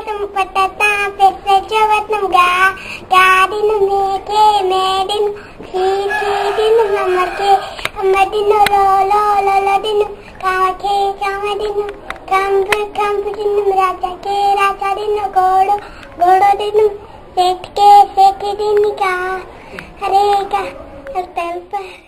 तुम पटता फिर से चवतम गादिन मेडिन सी दिन अमदिन लो दिन कामदिन कंप दिन राजा दिन घोड़ो दिन सेठ दिन का हरे का